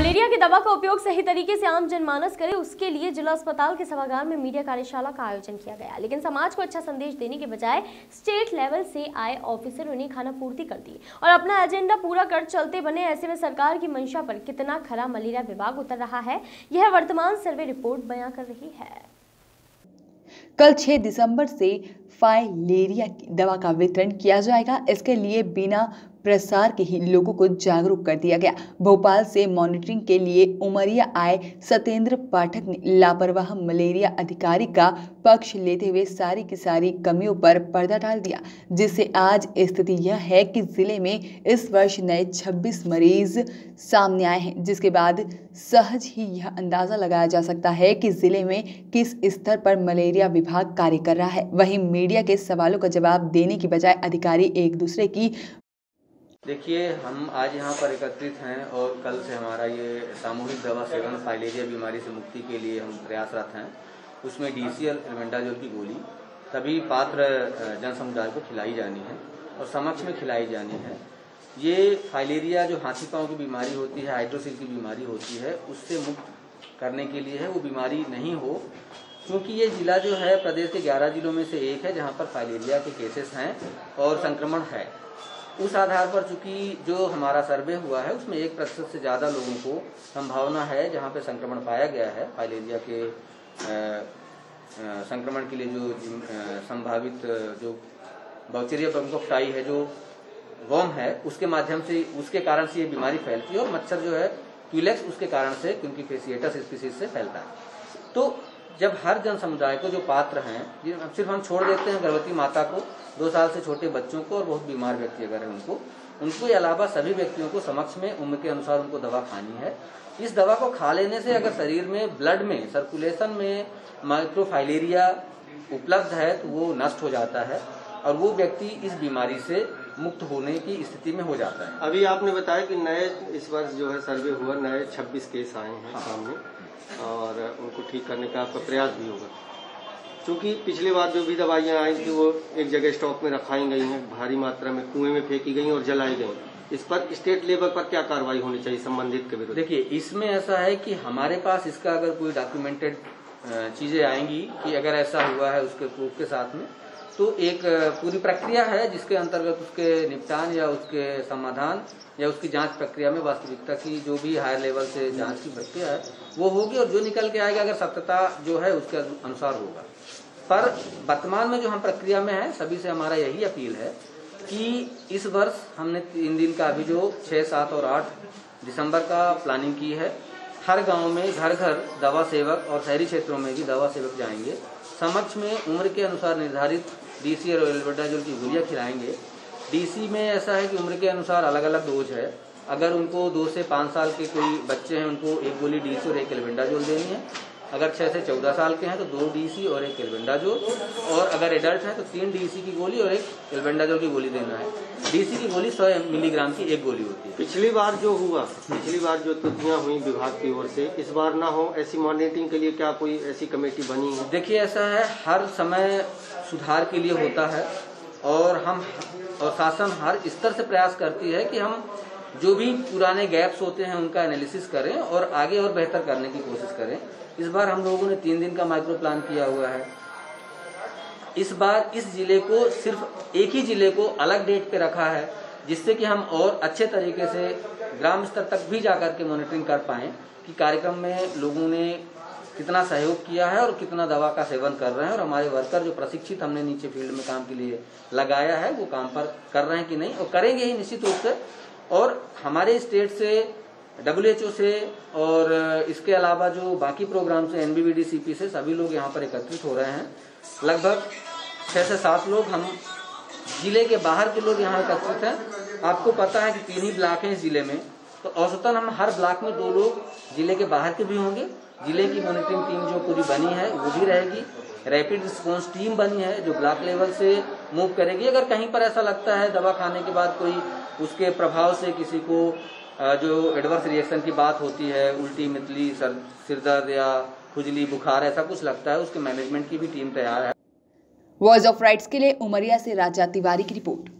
Malaria की दवा का उपयोग सही तरीके से आम जनमानस करे, उसके लिए जिला अस्पताल के सभागार में मीडिया कार्यशाला का आयोजन किया गया। लेकिन समाज को अच्छा संदेश देने के बजाय स्टेट लेवल से आए ऑफिसर उन्हें खाना पूर्ति कर दी और अपना एजेंडा पूरा कर चलते बने। ऐसे में सरकार की मंशा पर कितना खरा मलेरिया विभाग उतर रहा है, यह वर्तमान सर्वे रिपोर्ट बयां कर रही है। कल 6 दिसंबर से फाइलेरिया की दवा का वितरण किया जाएगा। इसके लिए बिना प्रसार के ही लोगों को जागरूक कर दिया गया। भोपाल से मॉनिटरिंग के लिए उमरिया आए सत्येंद्र पाठक ने लापरवाह मलेरिया अधिकारी का पक्ष लेते हुए सारी की सारी कमियों पर पर्दा डाल दिया, जिससे आज स्थिति यह है कि जिले में इस वर्ष नए 26 मरीज सामने आए हैं, जिसके बाद सहज ही यह अंदाजा लगाया जा सकता है कि जिले में किस स्तर पर मलेरिया विभाग कार्य कर रहा है। वहीं मीडिया के सवालों का जवाब देने की बजाय अधिकारी एक दूसरे की देखिए, हम आज यहाँ पर एकत्रित हैं और कल से हमारा ये सामूहिक दवा सेवन फाइलेरिया बीमारी से मुक्ति के लिए हम प्रयासरत हैं। उसमें DCL एल्बेंडाजोल की गोली सभी पात्र जन समुदाय को खिलाई जानी है और समक्ष में खिलाई जानी है। ये फाइलेरिया जो हाथी पांव की बीमारी होती है, हाइड्रोसिल की बीमारी होती है, उससे मुक्त करने के लिए है, वो बीमारी नहीं हो। क्योंकि ये जिला जो है प्रदेश के 11 जिलों में से एक है जहाँ पर फाइलेरिया के केसेस हैं और संक्रमण है। उस आधार पर चूंकि जो हमारा सर्वे हुआ है उसमें 1% से ज़्यादा लोगों को संभावना है जहाँ पे संक्रमण पाया गया है। फाइलेरिया के संक्रमण के लिए जो संभावित जो बाउचेरिया ब्रोंकोप्टाई है, जो वर्म है, उसके माध्यम से, उसके कारण से ये बीमारी फैलती है और मच्छर जो है क्यूलेक्स उसके कारण से, क्योंकि फेसिएटस स्पीसीज से फैलता है। तो जब हर जन समुदाय को जो पात्र हैं, सिर्फ हम छोड़ देते हैं गर्भवती माता को, 2 साल से छोटे बच्चों को और बहुत बीमार व्यक्ति अगर है उनको अलावा सभी व्यक्तियों को समक्ष में उम्र के अनुसार उनको दवा खानी है। इस दवा को खा लेने से अगर शरीर में, ब्लड में, सर्कुलेशन में माइक्रोफाइलेरिया उपलब्ध है तो वो नष्ट हो जाता है और वो व्यक्ति इस बीमारी से मुक्त होने की स्थिति में हो जाता है। अभी आपने बताया कि नए इस वर्ष जो है सर्वे हुआ, नए 26 केस आए हैं सामने और उनको ठीक करने का आपका प्रयास भी होगा। क्योंकि पिछली बार जो भी दवाइयाँ आई थी वो एक जगह स्टॉक में रखाई गई हैं, भारी मात्रा में कुएं में फेंकी गई और जलाई गई। इस पर स्टेट लेवल पर क्या कार्रवाई होनी चाहिए संबंधित के विरुद्ध? देखिए, इसमें ऐसा है कि हमारे पास इसका अगर कोई डॉक्यूमेंटेड चीजें आएंगी कि अगर ऐसा हुआ है उसके प्रूफ के साथ में, तो एक पूरी प्रक्रिया है जिसके अंतर्गत उसके निपटान या उसके समाधान या उसकी जांच प्रक्रिया में वास्तविकता की जो भी हायर लेवल से जांच की प्रक्रिया है वो होगी और जो निकल के आएगा अगर सत्यता जो है उसके अनुसार होगा। पर वर्तमान में जो हम प्रक्रिया में है, सभी से हमारा यही अपील है कि इस वर्ष हमने 3 दिन का अभी जो 6, 7 और 8 दिसंबर का प्लानिंग की है। हर गांव में घर घर दवा सेवक और शहरी क्षेत्रों में भी दवा सेवक जाएंगे, समक्ष में उम्र के अनुसार निर्धारित DC और एल्बेंडाजोल की गोलियां खिलाएंगे। DC में ऐसा है कि उम्र के अनुसार अलग अलग डोज है। अगर उनको 2 से 5 साल के कोई बच्चे हैं उनको 1 गोली DC और 1 एल्बेंडाजोल देनी है। अगर 6 से 14 साल के हैं तो 2 DC और 1 एल्बेंडाजोल, और अगर एडल्ट हैं तो 3 DC की गोली और 1 एल्बेंडाजोल की गोली देना है। DC की गोली 100 मिलीग्राम की 1 गोली होती है। पिछली बार जो त्रुटियां हुई विभाग की ओर से, इस बार ना हो, ऐसी मॉनिटरिंग के लिए क्या कोई ऐसी कमेटी बनी है? देखिए, ऐसा है, हर समय सुधार के लिए होता है और शासन हर स्तर से प्रयास करती है कि हम जो भी पुराने गैप्स होते हैं उनका एनालिसिस करें और आगे और बेहतर करने की कोशिश करें। इस बार हम लोगों ने 3 दिन का माइक्रो प्लान किया हुआ है। इस बार इस जिले को, सिर्फ एक ही जिले को अलग डेट पे रखा है जिससे कि हम और अच्छे तरीके से ग्राम स्तर तक भी जाकर के मॉनिटरिंग कर पाएं कि कार्यक्रम में लोगों ने कितना सहयोग किया है और कितना दवा का सेवन कर रहे हैं और हमारे वर्कर जो प्रशिक्षित हमने नीचे फील्ड में काम के लिए लगाया है वो काम पर कर रहे हैं कि नहीं, और करेंगे ही निश्चित रूप से। और हमारे स्टेट से, WHO से और इसके अलावा जो बाकी प्रोग्राम से NBVD CP से सभी लोग यहाँ पर एकत्रित हो रहे हैं। लगभग 6 से 7 लोग, हम जिले के बाहर के लोग यहाँ एकत्रित हैं। आपको पता है कि 3 ही ब्लॉक हैं इस जिले में, तो औसतन हम हर ब्लॉक में 2 लोग जिले के बाहर के भी होंगे। जिले की मॉनिटरिंग टीम जो पूरी बनी है वो भी रहेगी। रैपिड रिस्पॉन्स टीम बनी है जो ब्लॉक लेवल से मूव करेगी। अगर कहीं पर ऐसा लगता है दवा खाने के बाद कोई उसके प्रभाव से किसी को जो एडवर्स रिएक्शन की बात होती है, उल्टी, मितली, सिरदर्द या खुजली, बुखार, ऐसा कुछ लगता है, उसके मैनेजमेंट की भी टीम तैयार है। वॉइस ऑफ राइट्स के लिए उमरिया से राजा तिवारी की रिपोर्ट।